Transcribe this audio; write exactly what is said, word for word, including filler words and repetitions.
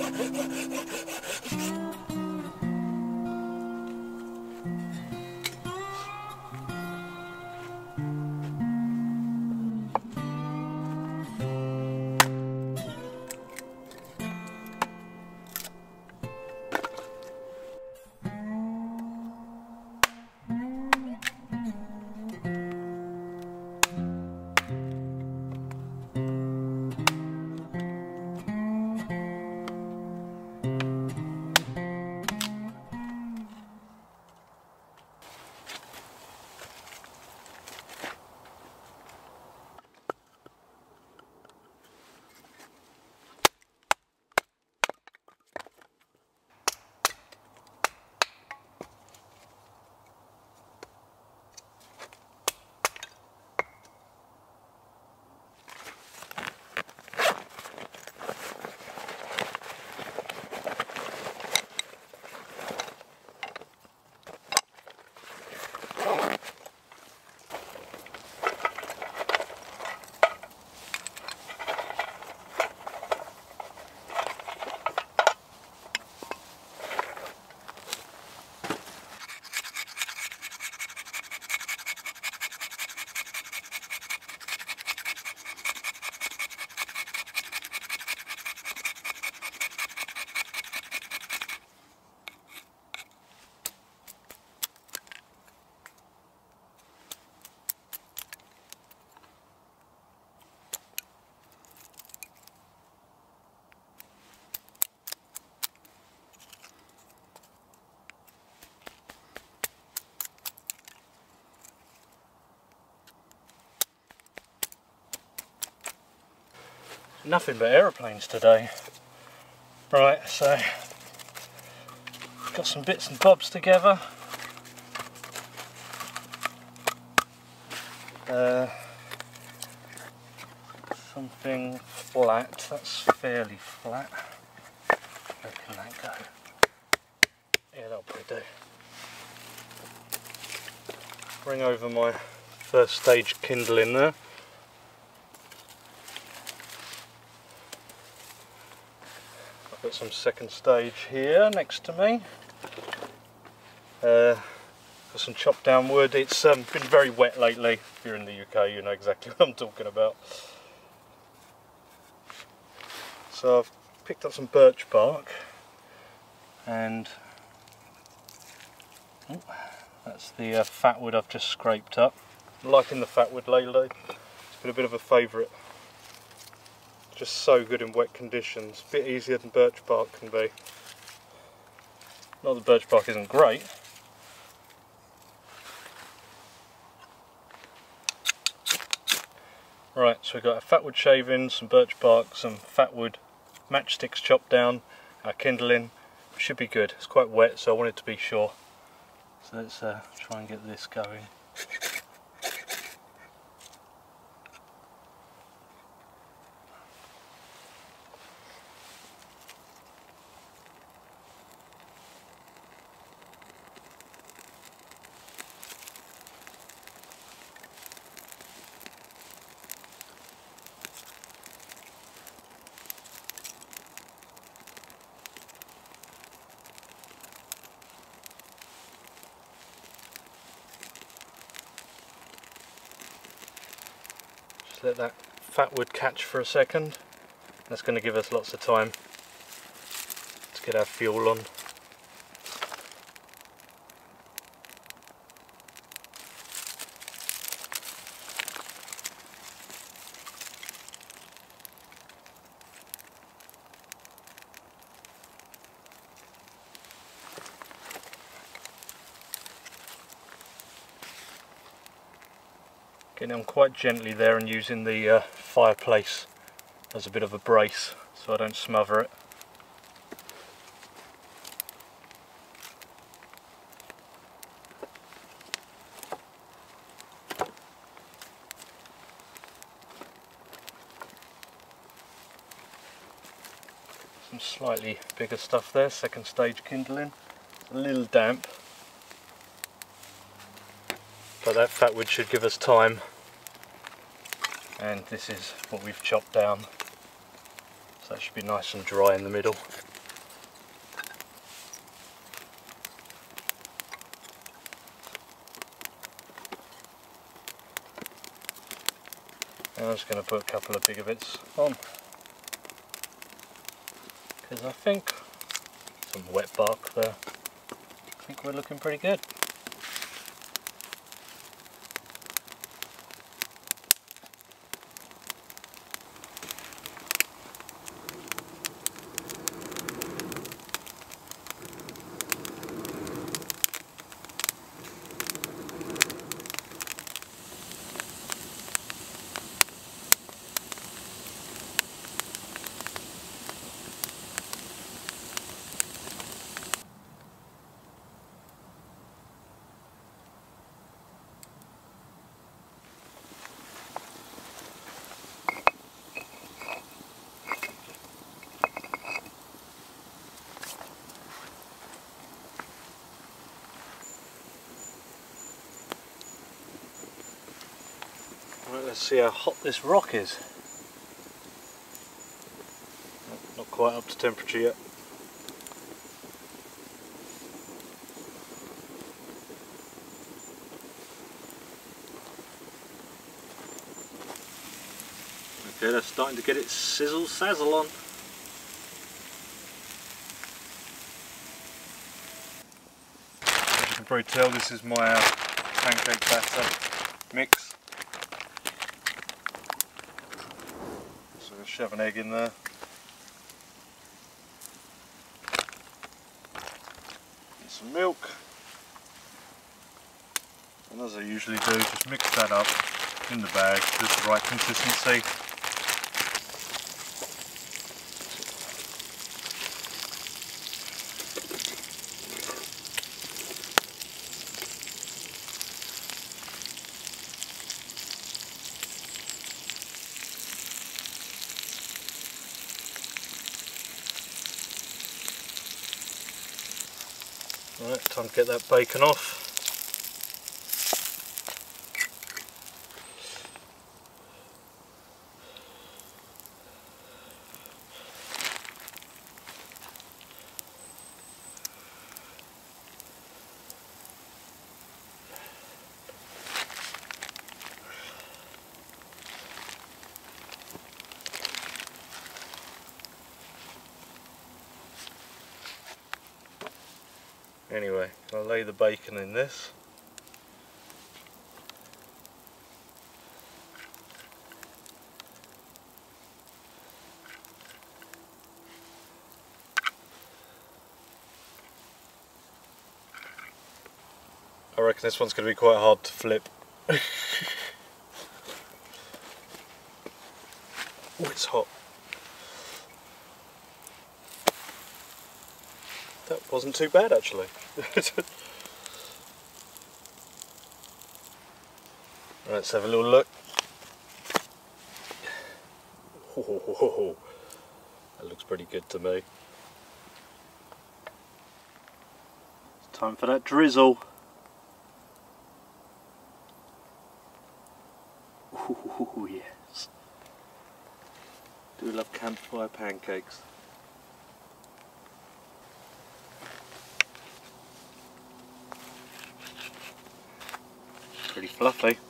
Nothing but aeroplanes today. Right, so got some bits and bobs together. Uh, something flat, that's fairly flat. Where can that go? Yeah, that'll probably do. Bring over my first stage kindling there. Got some second stage here next to me. Uh, got some chopped down wood. It's um, been very wet lately. If you're in the U K, you know exactly what I'm talking about. So I've picked up some birch bark, and oh, that's the uh, fat wood I've just scraped up. I'm liking the fat wood lately. It's been a bit of a favourite. Just so good in wet conditions, a bit easier than birch bark can be. Not that birch bark isn't great. Right, so we've got a fatwood shaving, some birch bark, some fatwood matchsticks chopped down, our kindling. Should be good. It's quite wet, so I wanted to be sure. So let's uh, try and get this going. Let that fat wood catch for a second. That's going to give us lots of time to get our fuel on. Getting on quite gently there and using the uh, fireplace as a bit of a brace so I don't smother it. Some slightly bigger stuff there, second stage kindling. It's a little damp, but that fat wood should give us time. And this is what we've chopped down, so that should be nice and dry in the middle. I'm just going to put a couple of bigger bits on, because I think some wet bark there. I think we're looking pretty good. Right, let's see how hot this rock is. Not quite up to temperature yet. Okay, that's starting to get its sizzle sazzle on. As you can probably tell, this is my uh, pancake batter mix. So I'll shove an egg in there. And some milk. And as I usually do, just mix that up in the bag, just the right consistency. Right, time to get that bacon off. Anyway, I'll lay the bacon in this. I reckon this one's going to be quite hard to flip. Oh, it's hot. That wasn't too bad actually. Let's have a little look. Oh, that looks pretty good to me. It's time for that drizzle. Oh yes. Do love campfire pancakes. Pretty fluffy.